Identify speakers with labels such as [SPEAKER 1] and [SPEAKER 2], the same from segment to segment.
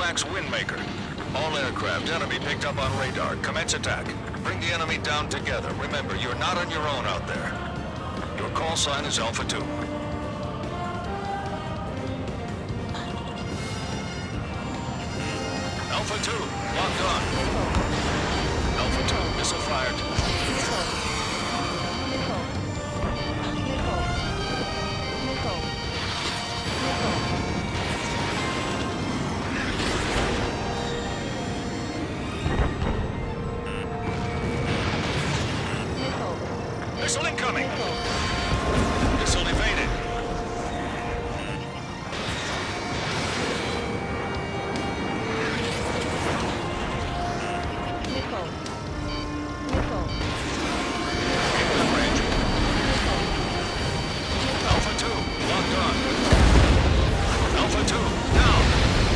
[SPEAKER 1] lacks Windmaker. All aircraft, enemy picked up on radar. Commence attack. Bring the enemy down together. Remember, you're not on your own out there. Your call sign is Alpha 2. Alpha 2, locked on. Alpha 2, missile fired. Missile incoming. Missile evaded. Alpha 2, locked on. Alpha 2, down.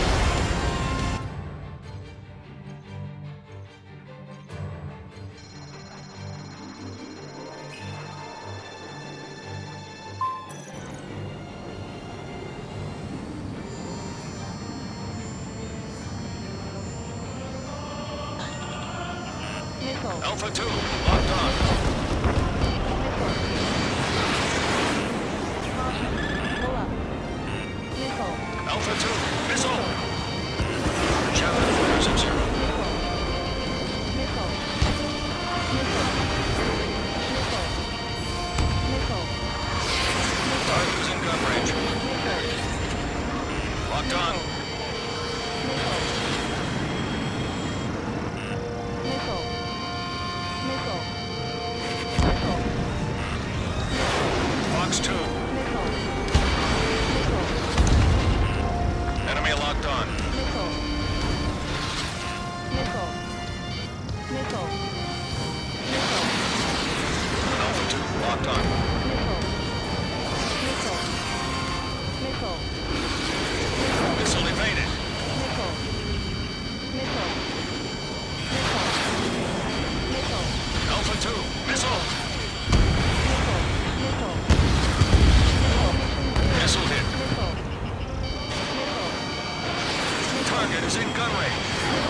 [SPEAKER 1] Alpha 2, locked on. Alpha 2, missile. Javelin fires at 0. Target is in gun range. Locked on. Fox 2. Enemy locked on. Alpha 2 locked on. Missile evaded. Alpha 2, missile. Missile hit. Target is in gun range.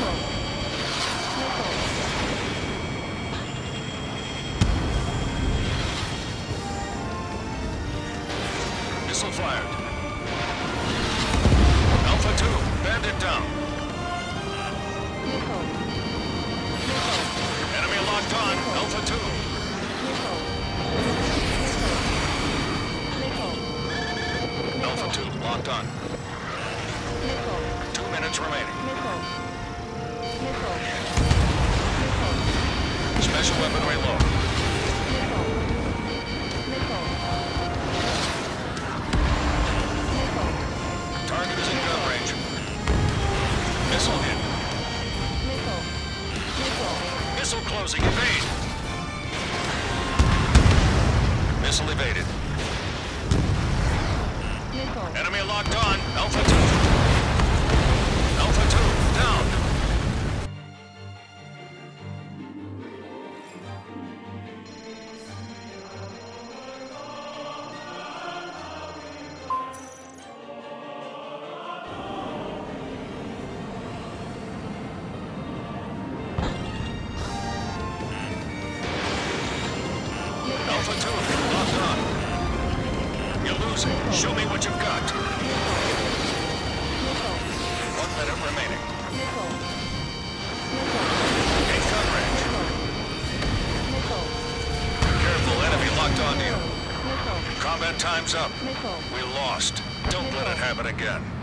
[SPEAKER 1] Missile fired. Alpha 2, bandit down. Enemy locked on. Alpha 2. Alpha 2, locked on. 2 minutes remaining. Special weaponry low. Target is in gun range. Missile hit. Missile closing. Evade. Missile evaded. Enemy locked on. Alpha 2. Alpha 2, down. Alpha 2, locked on. You're losing. Show me what you've got. 1 minute remaining. In gun range. Careful, enemy locked on you. Combat time's up. We lost. Don't let it happen again.